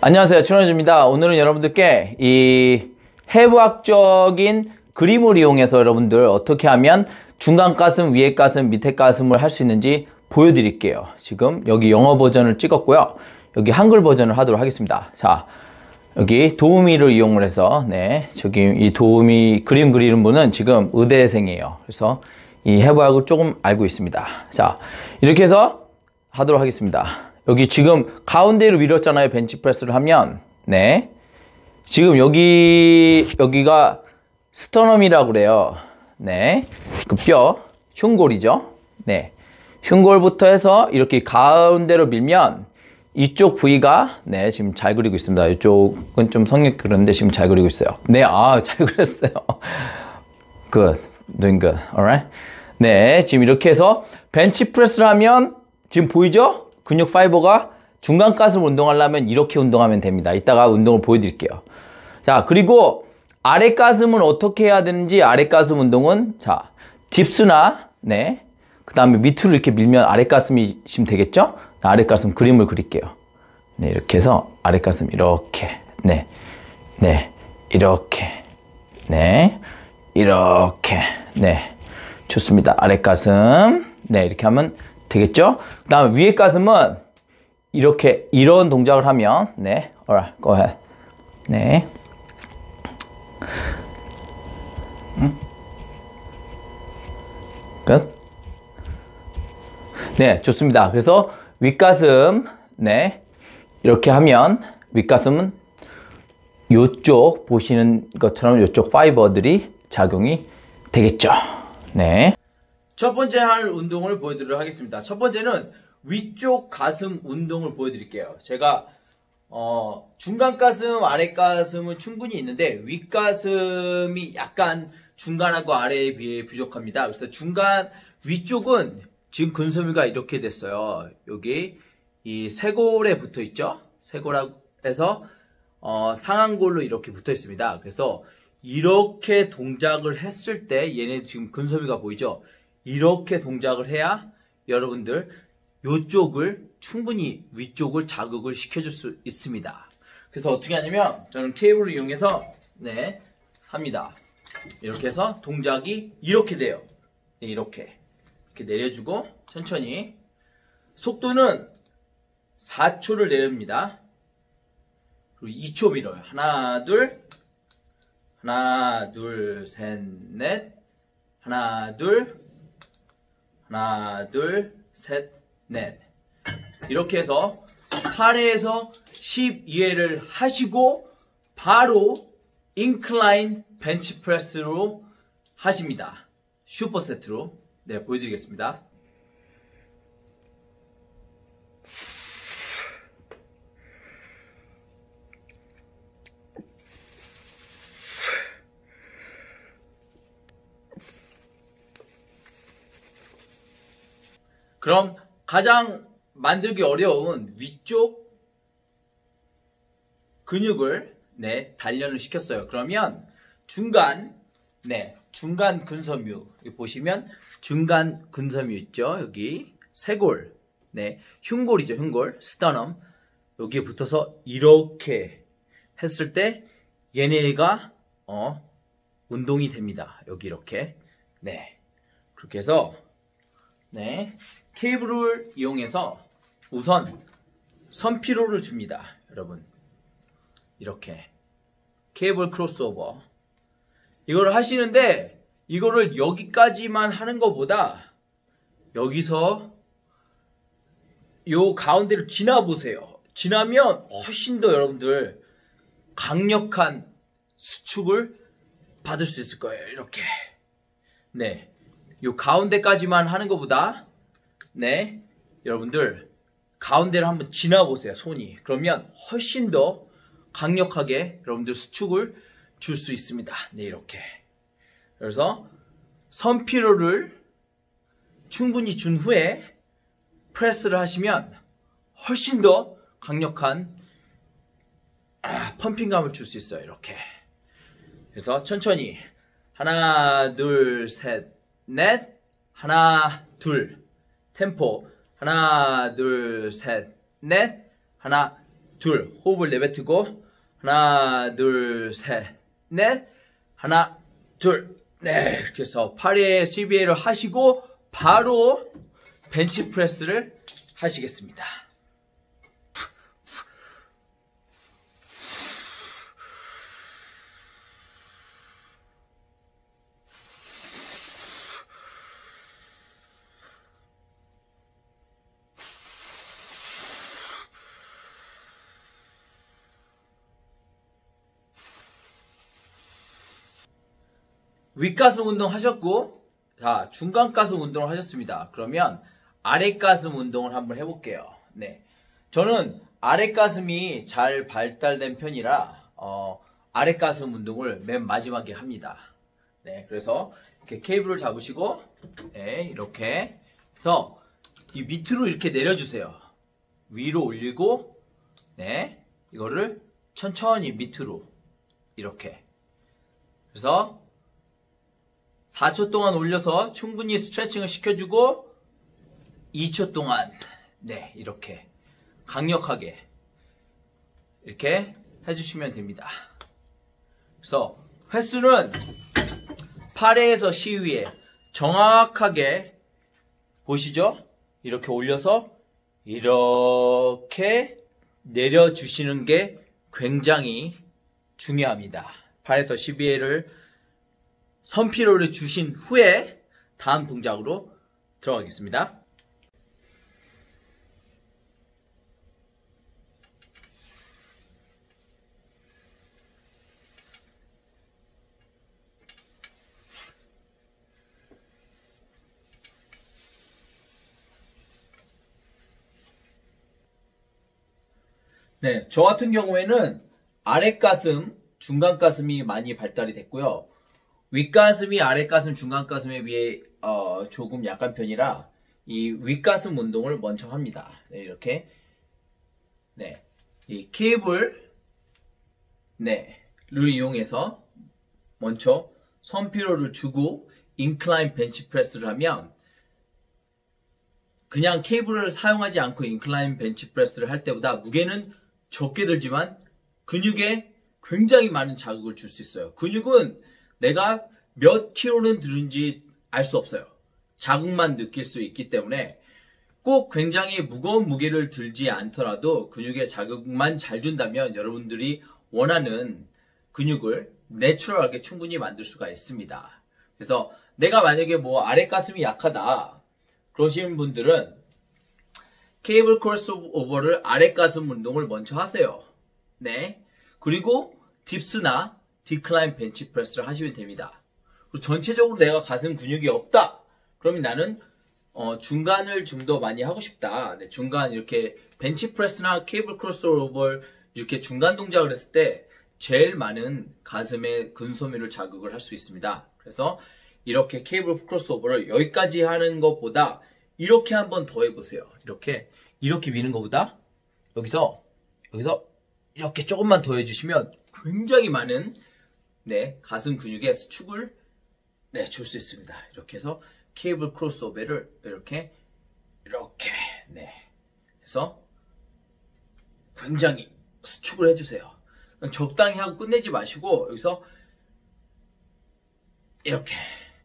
안녕하세요, 최원주입니다. 오늘은 여러분들께 이 해부학적인 그림을 이용해서 여러분들 어떻게 하면 중간 가슴, 위에 가슴, 밑에 가슴을 할 수 있는지 보여드릴게요. 지금 여기 영어 버전을 찍었고요. 여기 한글 버전을 하도록 하겠습니다. 자, 여기 도우미를 이용을 해서 저기 이 도우미 그림 그리는 분은 지금 의대생이에요. 그래서 이 해부학을 조금 알고 있습니다. 자, 이렇게 해서 하도록 하겠습니다. 여기 지금 가운데로 밀었잖아요. 벤치프레스를 하면. 지금 여기가 스터넘이라고 그래요. 그 뼈, 흉골이죠. 흉골부터 해서 이렇게 가운데로 밀면 이쪽 부위가 지금 잘 그리고 있습니다. 이쪽은 좀 성역 그런데 지금 잘 그리고 있어요. 잘 그렸어요. Good. Doing good. Alright. 지금 이렇게 해서 벤치프레스를 하면 지금 보이죠? 근육 파이버가 중간 가슴 운동하려면 이렇게 운동하면 됩니다. 이따가 운동을 보여드릴게요. 자, 그리고 아래 가슴은 어떻게 해야 되는지, 아래 가슴 운동은, 자, 딥스나, 그 다음에 밑으로 이렇게 밀면 아래 가슴이시면 되겠죠? 아래 가슴 그림을 그릴게요. 이렇게 해서 아래 가슴 이렇게, 이렇게, 이렇게, 좋습니다. 아래 가슴, 이렇게 하면 되겠죠? 그 다음에 위에 가슴은 이렇게 이런 동작을 하면 alright, go ahead. 끝. 좋습니다. 그래서 윗가슴 이렇게 하면 윗가슴은 요쪽 보시는 것처럼 요쪽 파이버들이 작용이 되겠죠. 첫 번째 할 운동을 보여드리도록 하겠습니다. 첫 번째는 위쪽 가슴 운동을 보여드릴게요. 제가 중간 가슴, 아래 가슴은 충분히 있는데 윗가슴이 약간 중간하고 아래에 비해 부족합니다. 그래서 위쪽은 지금 근섬유가 이렇게 됐어요. 여기 이 쇄골에 붙어 있죠. 쇄골하고 해서 상완골로 이렇게 붙어 있습니다. 그래서 이렇게 동작을 했을 때 얘네 지금 근섬유가 보이죠. 이렇게 동작을 해야 여러분들 요쪽을 충분히 위쪽을 자극을 시켜줄 수 있습니다. 그래서 어떻게 하냐면 저는 케이블을 이용해서 합니다. 이렇게 해서 동작이 이렇게 돼요. 이렇게 내려주고 천천히 속도는 4초를 내립니다. 그리고 2초 밀어요. 하나 둘 셋 넷 하나 둘 셋 넷 이렇게 해서 8회에서 12회를 하시고 바로 인클라인 벤치프레스로 하십니다. 슈퍼세트로 보여드리겠습니다. 그럼 가장 만들기 어려운 위쪽 근육을 단련을 시켰어요. 그러면 중간 근섬유 여기 보시면 중간 근섬유 있죠. 여기 쇄골 흉골이죠. 흉골 스터넘 여기에 붙어서 이렇게 했을 때 얘네가 운동이 됩니다. 여기 이렇게 그렇게 해서 케이블을 이용해서 우선 선피로를 줍니다. 여러분 이렇게 케이블 크로스오버 이거를 하시는데 이거를 여기까지만 하는 것보다 여기서 요 가운데를 지나 보세요. 지나면 훨씬 더 여러분들 강력한 수축을 받을 수 있을 거예요. 이렇게 요 가운데까지만 하는 것보다 여러분들 가운데를 한번 지나보세요. 손이 그러면 훨씬 더 강력하게 여러분들 수축을 줄 수 있습니다. 이렇게 그래서 선피로를 충분히 준 후에 프레스를 하시면 훨씬 더 강력한 펌핑감을 줄 수 있어요. 이렇게 그래서 천천히 하나 둘 셋 넷 하나 둘 템포 하나 둘 셋 넷 하나 둘. 호흡을 내뱉고 하나, 둘, 셋, 넷. 하나, 둘, 넷. 이렇게 해서 8회 CBA를 하시고 바로 벤치프레스를 하시겠습니다. 윗가슴 운동 하셨고, 자, 중간가슴 운동을 하셨습니다. 그러면 아랫가슴 운동을 한번 해볼게요. 네. 저는 아랫가슴이 잘 발달된 편이라, 아랫가슴 운동을 맨 마지막에 합니다. 네. 그래서 이렇게 케이블을 잡으시고, 네. 이렇게 해서 이 밑으로 이렇게 내려주세요. 위로 올리고, 네. 이거를 천천히 밑으로 이렇게. 그래서 4초 동안 올려서 충분히 스트레칭을 시켜주고 2초 동안 네 이렇게 강력하게 이렇게 해주시면 됩니다. 그래서 횟수는 8회에서 10회 정확하게 보시죠? 이렇게 올려서 이렇게 내려주시는 게 굉장히 중요합니다. 8에서 12회를 선피로를 주신 후에 다음 동작으로 들어가겠습니다. 네, 저 같은 경우에는 아랫가슴, 중간가슴이 많이 발달이 됐고요. 윗가슴이 아랫가슴, 중간가슴에 비해 조금 약한 편이라 이 윗가슴 운동을 먼저 합니다. 네, 이렇게 네, 이 케이블 를 이용해서 먼저 선피로를 주고 인클라인 벤치 프레스를 하면 그냥 케이블을 사용하지 않고 인클라인 벤치 프레스를 할 때보다 무게는 적게 들지만 근육에 굉장히 많은 자극을 줄 수 있어요. 근육은 내가 몇 킬로는 들은지 알 수 없어요. 자극만 느낄 수 있기 때문에 꼭 굉장히 무거운 무게를 들지 않더라도 근육에 자극만 잘 준다면 여러분들이 원하는 근육을 내추럴하게 충분히 만들 수가 있습니다. 그래서 내가 만약에 뭐 아랫가슴이 약하다 그러시는 분들은 케이블 크로스오버를 아랫가슴 운동을 먼저 하세요. 네. 그리고 딥스나 디클라인 벤치 프레스를 하시면 됩니다. 그리고 전체적으로 내가 가슴 근육이 없다. 그러면 나는 중간을 좀 더 많이 하고 싶다. 네, 중간 이렇게 벤치 프레스나 케이블 크로스오버를 이렇게 중간 동작을 했을 때 제일 많은 가슴의 근소미를 자극을 할 수 있습니다. 그래서 이렇게 케이블 크로스오버를 여기까지 하는 것보다 이렇게 한번 더 해보세요. 이렇게 미는 것보다 여기서 이렇게 조금만 더 해주시면 굉장히 많은 네, 가슴 근육에 수축을 네, 줄 수 있습니다. 이렇게 해서 케이블 크로스오버를 이렇게 네, 해서 굉장히 수축을 해주세요. 적당히 하고 끝내지 마시고 여기서 이렇게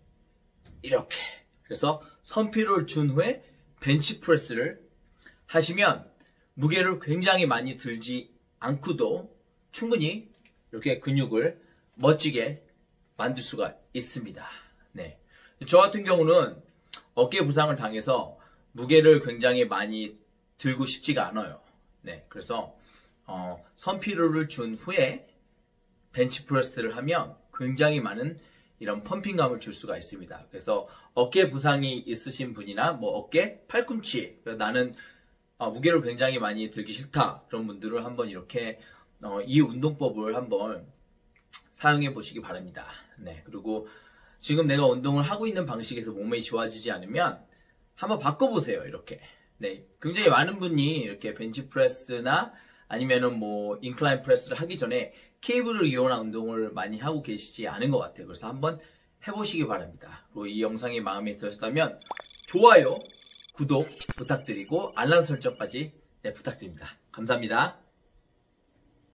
그래서 선피로를 준 후에 벤치 프레스를 하시면 무게를 굉장히 많이 들지 않고도 충분히 이렇게 근육을 멋지게 만들 수가 있습니다. 네. 저 같은 경우는 어깨 부상을 당해서 무게를 굉장히 많이 들고 싶지가 않아요. 네. 그래서 선피로를 준 후에 벤치 프레스를 하면 굉장히 많은 이런 펌핑감을 줄 수가 있습니다. 그래서 어깨 부상이 있으신 분이나 뭐 어깨, 팔꿈치 나는 무게를 굉장히 많이 들기 싫다 그런 분들은 한번 이렇게 이 운동법을 한번 사용해 보시기 바랍니다. 네, 그리고 지금 내가 운동을 하고 있는 방식에서 몸이 좋아지지 않으면 한번 바꿔보세요. 이렇게 네, 굉장히 많은 분이 이렇게 벤치 프레스나 아니면은 뭐 인클라인 프레스를 하기 전에 케이블을 이용한 운동을 많이 하고 계시지 않은 것 같아요. 그래서 한번 해보시기 바랍니다. 그리고 이 영상이 마음에 드셨다면 좋아요, 구독 부탁드리고 알람 설정까지 네, 부탁드립니다. 감사합니다.